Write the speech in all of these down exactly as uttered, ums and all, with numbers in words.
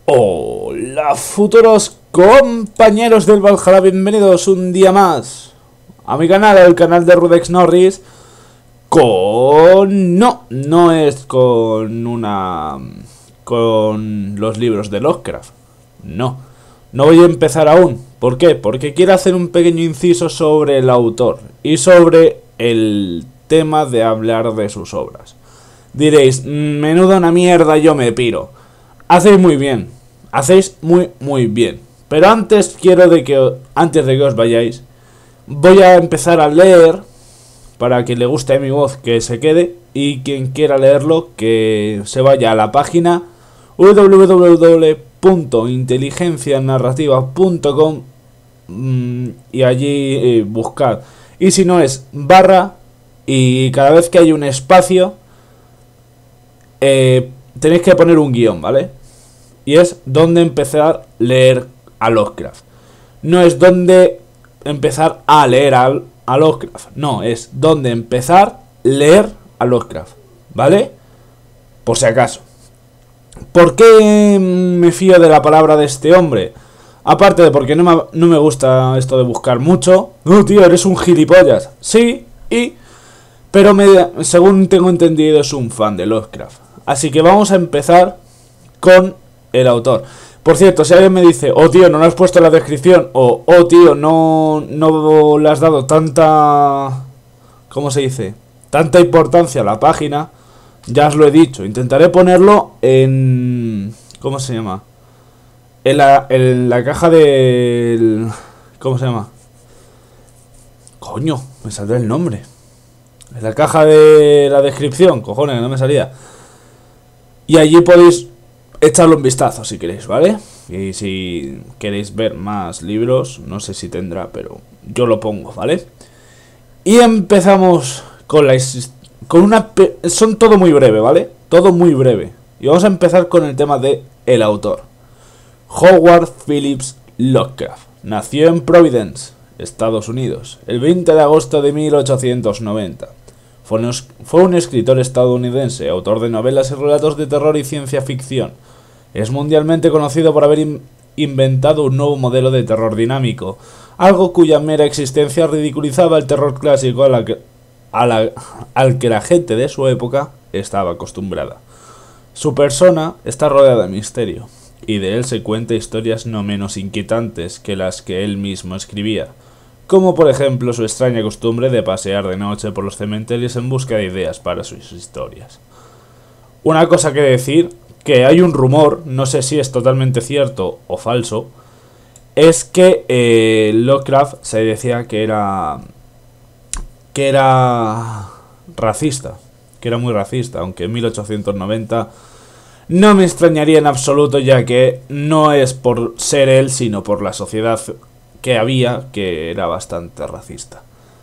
Hola, futuros compañeros del Valhalla, bienvenidos un día más a mi canal, el canal de Rudex Norris. Con... no, no es con una... con los libros de Lovecraft. No, no voy a empezar aún. ¿Por qué? Porque quiero hacer un pequeño inciso sobre el autor y sobre el tema de hablar de sus obras. Diréis, menuda una mierda, yo me piro. Hacéis muy bien, hacéis muy muy bien. Pero antes quiero de que antes de que os vayáis, voy a empezar a leer para que le guste mi voz que se quede, y quien quiera leerlo que se vaya a la página w w w punto inteligencia narrativa punto com y allí eh, buscad. Y si no es barra, y cada vez que hay un espacio eh, tenéis que poner un guión, ¿vale? Y es donde empezar a leer a Lovecraft. No es donde empezar a leer a, a Lovecraft. No, es donde empezar a leer a Lovecraft, ¿vale? Por si acaso. ¿Por qué me fío de la palabra de este hombre? Aparte de porque no me, no me gusta esto de buscar mucho. No, tío, eres un gilipollas. Sí, y... pero me, según tengo entendido es un fan de Lovecraft. Así que vamos a empezar con el autor. Por cierto, si alguien me dice, oh tío, no lo has puesto en la descripción, o oh tío, no, no le has dado tanta... ¿cómo se dice? Tanta importancia a la página, ya os lo he dicho. Intentaré ponerlo en... ¿cómo se llama? En la, en la caja del... ¿cómo se llama? Coño, me saldrá el nombre. En la caja de la descripción, cojones, no me salía. Y allí podéis echarle un vistazo si queréis, ¿vale? Y si queréis ver más libros, no sé si tendrá, pero yo lo pongo, ¿vale? Y empezamos con la... con una... son todo muy breve, ¿vale? Todo muy breve. Y vamos a empezar con el tema de el autor. Howard Phillips Lovecraft nació en Providence, Estados Unidos, el veinte de agosto de mil ochocientos noventa. Fue un, fue un escritor estadounidense, autor de novelas y relatos de terror y ciencia ficción. Es mundialmente conocido por haber in inventado un nuevo modelo de terror dinámico, algo cuya mera existencia ridiculizaba el terror clásico a la que, a la, al que la gente de su época estaba acostumbrada. Su persona está rodeada de misterio, y de él se cuenta historias no menos inquietantes que las que él mismo escribía, como por ejemplo su extraña costumbre de pasear de noche por los cementerios en busca de ideas para sus historias. Una cosa que decir, que hay un rumor, no sé si es totalmente cierto o falso, es que eh, Lovecraft se decía que era que era racista, que era muy racista, aunque en mil ochocientos noventa no me extrañaría en absoluto, ya que no es por ser él, sino por la sociedad que había, que era bastante racista.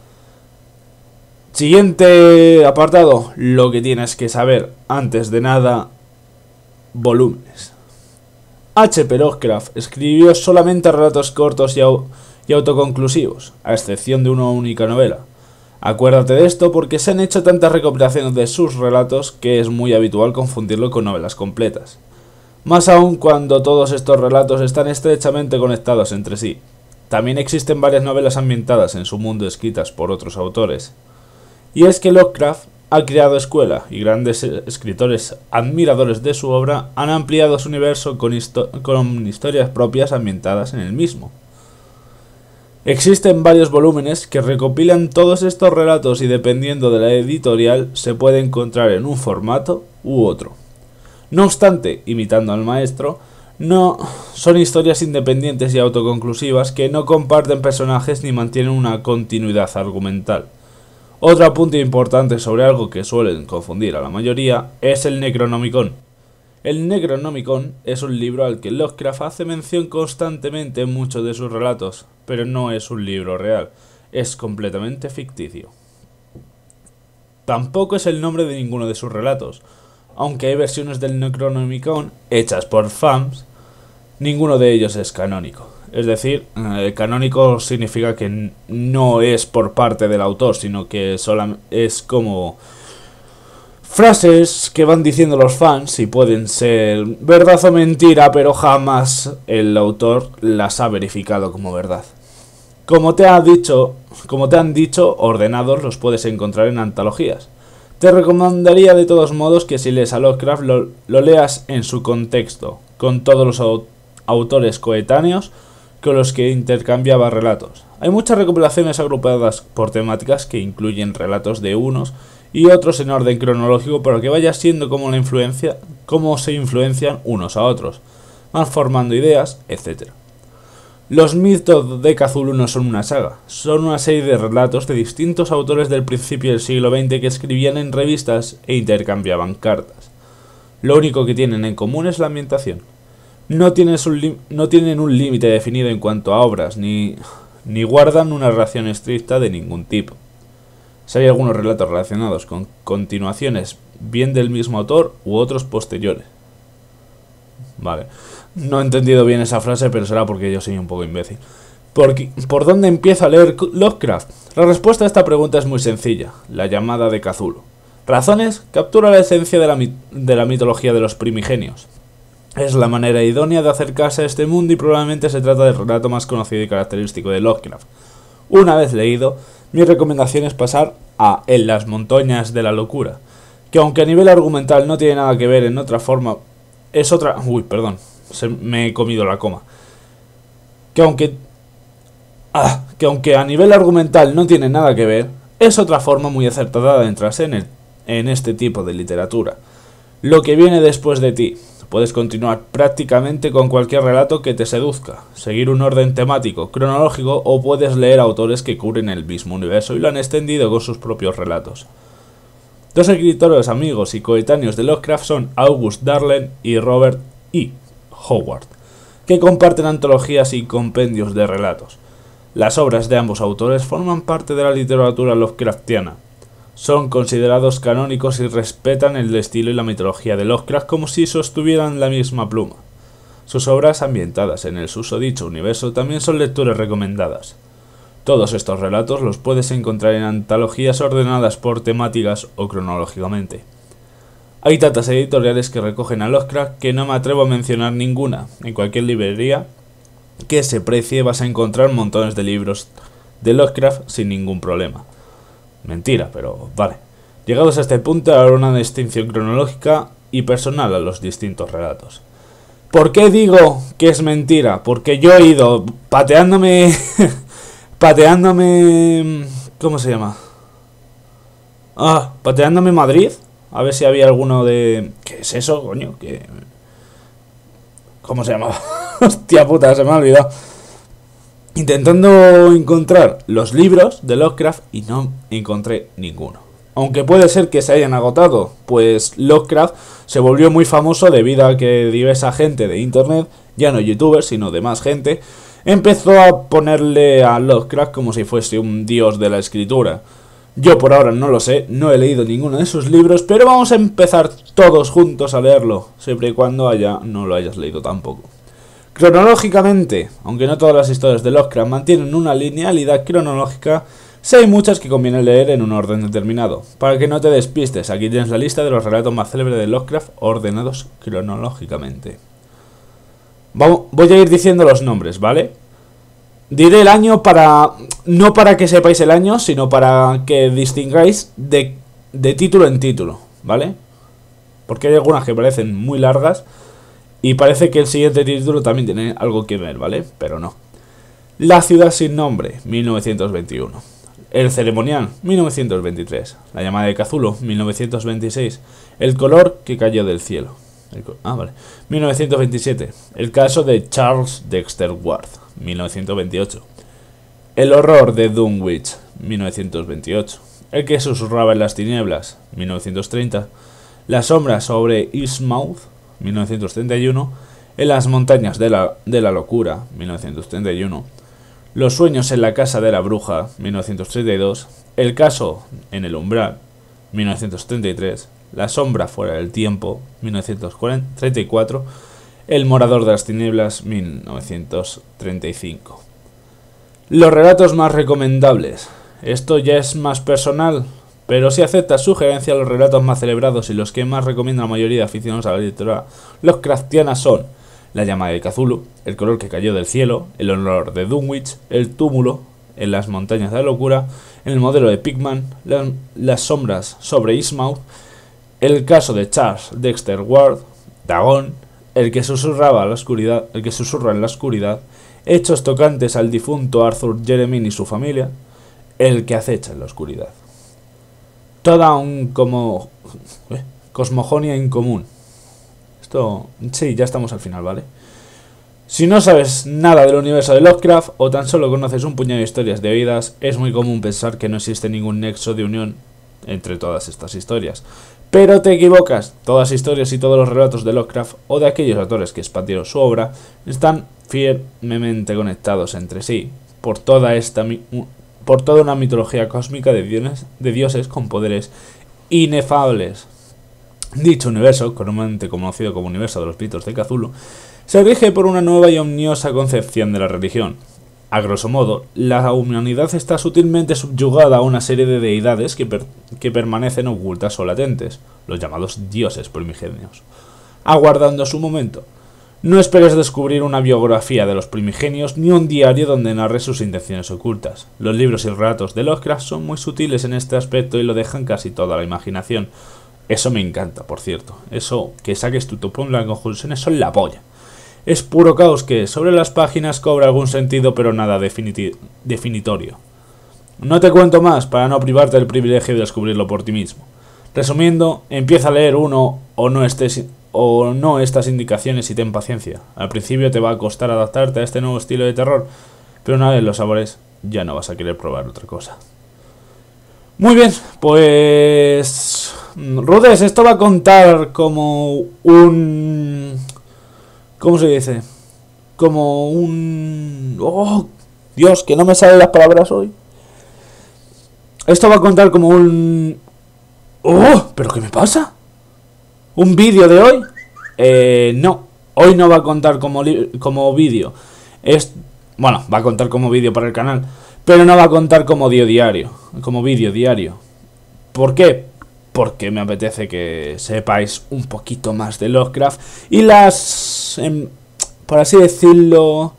Siguiente apartado, lo que tienes que saber antes de nada, volúmenes. H P Lovecraft escribió solamente relatos cortos y, au y autoconclusivos, a excepción de una única novela. Acuérdate de esto porque se han hecho tantas recopilaciones de sus relatos que es muy habitual confundirlo con novelas completas. Más aún cuando todos estos relatos están estrechamente conectados entre sí. También existen varias novelas ambientadas en su mundo escritas por otros autores. Y es que Lovecraft ha creado escuela, y grandes escritores admiradores de su obra han ampliado su universo con, con historias propias ambientadas en el mismo. Existen varios volúmenes que recopilan todos estos relatos y dependiendo de la editorial se puede encontrar en un formato u otro. No obstante, imitando al maestro, no son historias independientes y autoconclusivas que no comparten personajes ni mantienen una continuidad argumental. Otro apunte importante sobre algo que suelen confundir a la mayoría es el Necronomicon. El Necronomicon es un libro al que Lovecraft hace mención constantemente en muchos de sus relatos, pero no es un libro real, es completamente ficticio. Tampoco es el nombre de ninguno de sus relatos, aunque hay versiones del Necronomicon hechas por fans. Ninguno de ellos es canónico. Es decir, eh, canónico significa que no es por parte del autor, sino que solo es como Frases que van diciendo los fans y pueden ser verdad o mentira, pero jamás el autor las ha verificado como verdad. Como te ha dicho, como te han dicho, ordenados los puedes encontrar en antologías. Te recomendaría de todos modos que si lees a Lovecraft lo, lo leas en su contexto, con todos los au- autores coetáneos con los que intercambiaba relatos. Hay muchas recopilaciones agrupadas por temáticas que incluyen relatos de unos y otros en orden cronológico para que vaya siendo como la influencia, cómo se influencian unos a otros, van formando ideas, etcétera. Los mitos de Cthulhu no son una saga, son una serie de relatos de distintos autores del principio del siglo veinte que escribían en revistas e intercambiaban cartas. Lo único que tienen en común es la ambientación. No tienen un, no tienen un límite definido en cuanto a obras, ni, ni guardan una relación estricta de ningún tipo. Si hay algunos relatos relacionados con continuaciones bien del mismo autor u otros posteriores. Vale. No he entendido bien esa frase, pero será porque yo soy un poco imbécil. ¿Por, ¿Por dónde empiezo a leer Lovecraft? La respuesta a esta pregunta es muy sencilla. La llamada de Cthulhu. ¿Razones? Captura la esencia de la, mit de la mitología de los primigenios. Es la manera idónea de acercarse a este mundo y probablemente se trata del relato más conocido y característico de Lovecraft. Una vez leído, mi recomendación es pasar a En las montañas de la locura, que aunque a nivel argumental no tiene nada que ver en otra forma, es otra... Uy, perdón. Se me he comido la coma. Que aunque, ah, que aunque a nivel argumental no tiene nada que ver, es otra forma muy acertada de adentrarse en, el, en este tipo de literatura. Lo que viene después de ti. Puedes continuar prácticamente con cualquier relato que te seduzca, seguir un orden temático, cronológico, o puedes leer autores que cubren el mismo universo y lo han extendido con sus propios relatos. Dos escritores amigos y coetáneos de Lovecraft son August Darlen y Robert E. Howard, que comparten antologías y compendios de relatos. Las obras de ambos autores forman parte de la literatura Lovecraftiana. Son considerados canónicos y respetan el estilo y la mitología de Lovecraft como si sostuvieran la misma pluma. Sus obras ambientadas en el susodicho universo también son lecturas recomendadas. Todos estos relatos los puedes encontrar en antologías ordenadas por temáticas o cronológicamente. Hay tantas editoriales que recogen a Lovecraft que no me atrevo a mencionar ninguna. En cualquier librería que se precie vas a encontrar montones de libros de Lovecraft sin ningún problema. Mentira, pero vale. Llegados a este punto habrá una distinción cronológica y personal a los distintos relatos. ¿Por qué digo que es mentira? Porque yo he ido pateándome... pateándome... ¿Cómo se llama? Ah, pateándome Madrid. A ver si había alguno de... ¿Qué es eso, coño? ¿Qué... ¿Cómo se llamaba? Hostia puta, se me ha olvidado. Intentando encontrar los libros de Lovecraft y no encontré ninguno. Aunque puede ser que se hayan agotado, pues Lovecraft se volvió muy famoso debido a que diversa gente de internet, ya no youtubers, sino de más gente, empezó a ponerle a Lovecraft como si fuese un dios de la escritura. Yo por ahora no lo sé, no he leído ninguno de sus libros, pero vamos a empezar todos juntos a leerlo, siempre y cuando haya no lo hayas leído tampoco. Cronológicamente, aunque no todas las historias de Lovecraft mantienen una linealidad cronológica, sí hay muchas que conviene leer en un orden determinado. Para que no te despistes, aquí tienes la lista de los relatos más célebres de Lovecraft ordenados cronológicamente. Vamos, voy a ir diciendo los nombres, ¿vale? Diré el año para... no para que sepáis el año, sino para que distingáis de, de título en título, ¿vale? Porque hay algunas que parecen muy largas y parece que el siguiente título también tiene algo que ver, ¿vale? Pero no. La ciudad sin nombre, mil novecientos veintiuno. El ceremonial, mil novecientos veintitrés. La llamada de Cthulhu, mil novecientos veintiséis. El color que cayó del cielo. El ah, vale. mil novecientos veintisiete. El caso de Charles Dexter Ward, mil novecientos veintiocho. El horror de Dunwich, mil novecientos veintiocho. El que susurraba en las tinieblas, mil novecientos treinta. La sombra sobre Eastmouth, mil novecientos treinta y uno. En las montañas de la, de la locura, mil novecientos treinta y uno. Los sueños en la casa de la bruja, mil novecientos treinta y dos. El caso en el umbral, mil novecientos treinta y tres. La sombra fuera del tiempo, mil novecientos treinta y cuatro. El morador de las tinieblas, mil novecientos treinta y cinco. Los relatos más recomendables. Esto ya es más personal, pero si aceptas sugerencias, los relatos más celebrados y los que más recomienda la mayoría de aficionados a la literatura Lovecraftiana son La llama de Cthulhu, El color que cayó del cielo, El honor de Dunwich, El túmulo en las montañas de la locura, El modelo de Pigman, la, Las sombras sobre Innsmouth, El caso de Charles Dexter Ward, Dagon, El que susurraba a la oscuridad, El que susurra en la oscuridad, Hechos tocantes al difunto Arthur Jermyn y su familia, El que acecha en la oscuridad. Toda un como eh, cosmogonía en común. Esto, sí, ya estamos al final, ¿vale? Si no sabes nada del universo de Lovecraft o tan solo conoces un puñado de historias de oídas, es muy común pensar que no existe ningún nexo de unión entre todas estas historias. Pero te equivocas, todas las historias y todos los relatos de Lovecraft o de aquellos autores que expandieron su obra están firmemente conectados entre sí por toda esta por toda una mitología cósmica de dioses, de dioses con poderes inefables. Dicho universo, comúnmente conocido como universo de los mitos de Cthulhu, se rige por una nueva y omniosa concepción de la religión. A grosso modo, la humanidad está sutilmente subyugada a una serie de deidades que, per que permanecen ocultas o latentes, los llamados dioses primigenios, aguardando su momento. No esperes descubrir una biografía de los primigenios ni un diario donde narre sus intenciones ocultas. Los libros y relatos de Lovecraft son muy sutiles en este aspecto y lo dejan casi toda la imaginación. Eso me encanta, por cierto. Eso que saques tu topón, las conclusiones son la polla. Es puro caos que sobre las páginas cobra algún sentido pero nada definitorio. No te cuento más para no privarte del privilegio de descubrirlo por ti mismo. Resumiendo, empieza a leer uno o no estés... o no estas indicaciones y ten paciencia. Al principio te va a costar adaptarte a este nuevo estilo de terror, pero una vez lo sabores, ya no vas a querer probar otra cosa. Muy bien, pues... Rudes, esto va a contar como un... ¿Cómo se dice? Como un... ¡Oh! Dios, que no me salen las palabras hoy. Esto va a contar como un... ¡Oh! ¿Pero qué me pasa? ¿Un vídeo de hoy? Eh, no. Hoy no va a contar como, como vídeo. Es, bueno, va a contar como vídeo para el canal, pero no va a contar como vídeo diario. Como vídeo diario. ¿Por qué? Porque me apetece que sepáis un poquito más de Lovecraft y las... Eh, por así decirlo...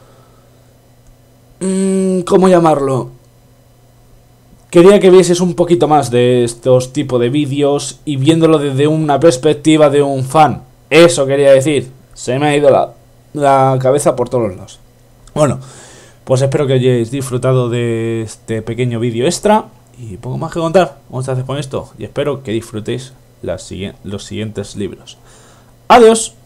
Mmm, ¿Cómo llamarlo? Quería que vieses un poquito más de estos tipos de vídeos y viéndolo desde una perspectiva de un fan. Eso quería decir. Se me ha ido la, la cabeza por todos lados. Bueno, pues espero que hayáis disfrutado de este pequeño vídeo extra. Y poco más que contar. Vamos a hacer con esto. Y espero que disfrutéis las, los siguientes libros. Adiós.